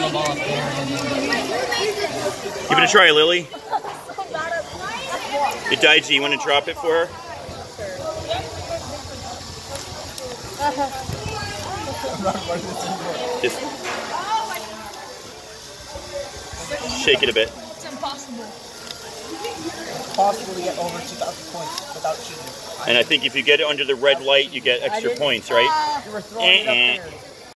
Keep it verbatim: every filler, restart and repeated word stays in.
Give it a try, Lily. Hey, Daiji, you want to drop it for her? Just shake it a bit. It's impossible. It's possible to get over two thousand points without cheating. And I think if you get it under the red light, you get extra points, right? You were throwing it up there.